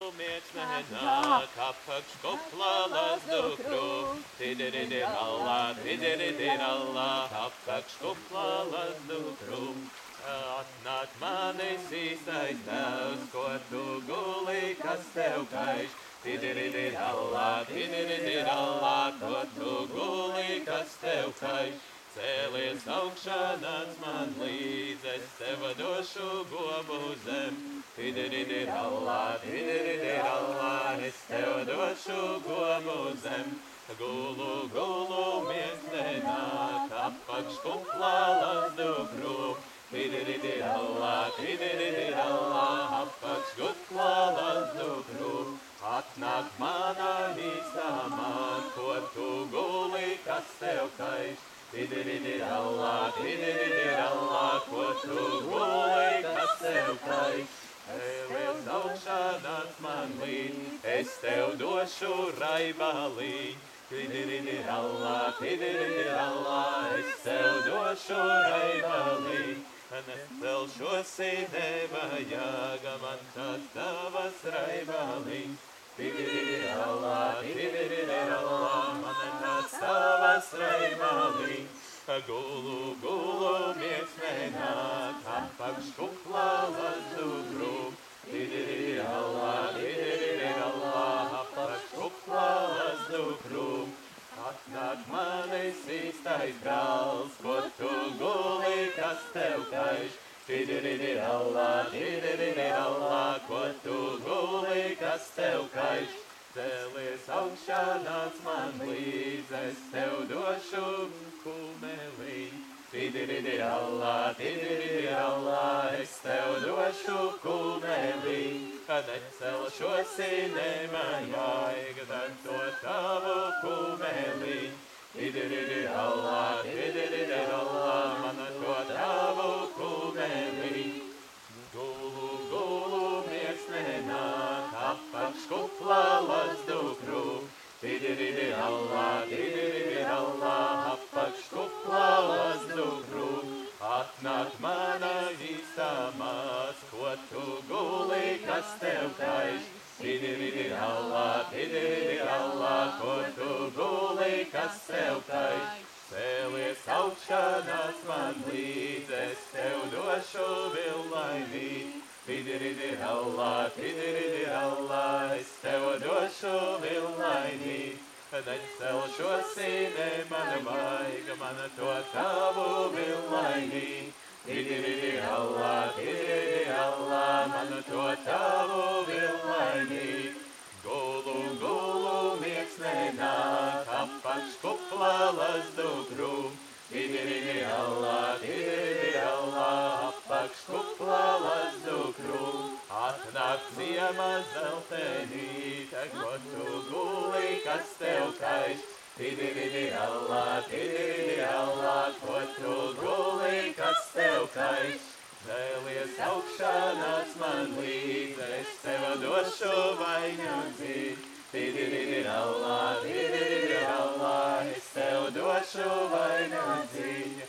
Miecne nāk apakš kuplā lazdu krūm. Tidirirallā, apakš kuplā lazdu krūm. Atnāk manis īstais tēvs, ko tu guli, kas tev kaiš. Tidirirallā, ko tu guli, kas tev kaiš. Cēlies augšā, nāc man līdz, es tev došu gobu zem. Tidirirallā, es tev došu gobu zem. Gulu, miesnē nāk, apakš kuplā lazdu krūm. Tidirirallā, apakš kuplā lazdu krūm. Atnāk manā īstā man, ko tu guli, kas tev kaiš. Tidirirallā, ko tu guli, kas tev kaiš. Cēlies augšā, nāc man līdz, es tev došu raibalī. Tidirirallā, es tev došu raibalī. Necelšos nevajag, man tās tavas raibalī. Tidirirallā, man tās tavas raibalī. Gulu, miesnē nāk, apakš kuplā lazdu krūm. Tidirirallā, apakš kuplā lazdu krūm. Atnāk manis īstais brālis, ko tu guli, kas tev kaiš. Tidirirallā, ko tu guli, kas tev kaiš. Cēlies augšā, nāc man līdz, es tev došu kumelī. Tidirirallā, es tev došu kumelī. Necelšos man vajag, tad to tavu kumelī. Tidirirallā, man to tavu kumelī. Gulu, miesnē nāk, apakš kuplā lazdu krūm. Tidirirallā, apakš kuplā lazdu krūm. Atnāk manā īstā mās, ko tu guli, kas tev kaiš. Tidirirallā, ko tu guli, kas tev kaiš. Cēlies augšā, nāc man līdz, es tev došu villainī. Tidirirallā, es tev došu villainī. Necelšos man vajag, man to tavu villainī. Tidirirallā, man to tavu villainī. Gulu, miesnē nāk, apakš kuplā lazdu krūm. Tidirirallā, apakš kuplā lazdu krūm. Atnāk ziemā zeltenīte, ko tu guli, kas tev kaiš. Tidirirallā, ko tu guli, kas tev kaiš. Cēlies augšā, nāc man līdz, es tev došu vaiņu dzīt. Tidirirallā, es tev došu vaiņu dzīt.